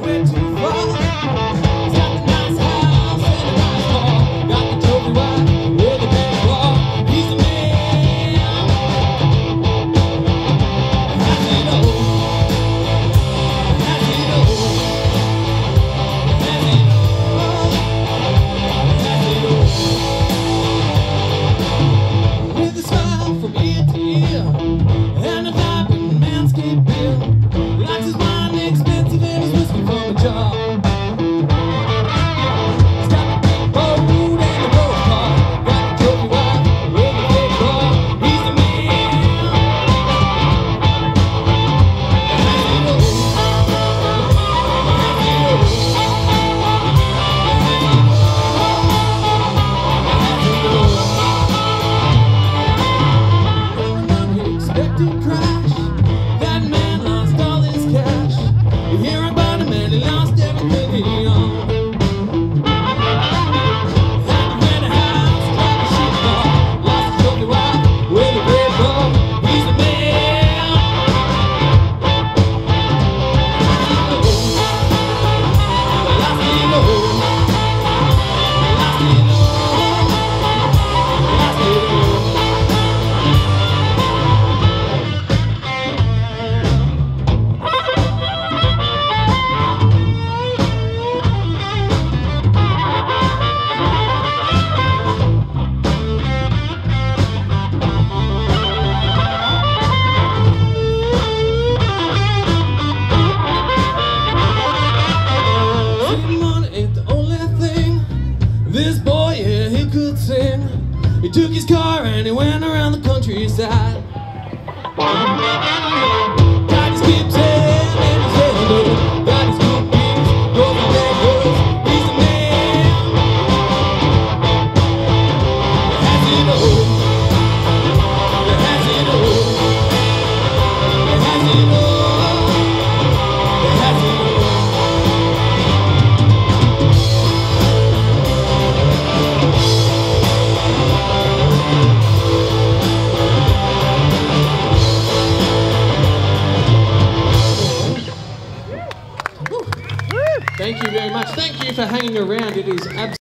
went too far. He's got the nice house and a nice car, got the trophy wife with a big claw. He's the man. How's he know? How's he know? How's he know? How's he know? With a smile from ear to ear and a vibrant manscaped beard, likes his wine expensive and his whiskey from a jar. He's got the big boat and the road car, got the trophy wife with a big car. He's the man. How's he know? How's he know? Unexpected crash, that man lost all his cash. You hear about a man who lost everything he owned. Had to rent a house, drive a shit car, lost a trophy wife with a red ball. He's the man. Lost he knows. Lost he knows. Lost he knows. Ain't the only thing. This boy, yeah, he could sing. He took his car and he went around the countryside. Got his skips and his handle, got his cookies, goes and red girls. He's the man. How's he know? How's he know? How's he know? How's he know? Thank you very much. Thank you for hanging around. It is absolutely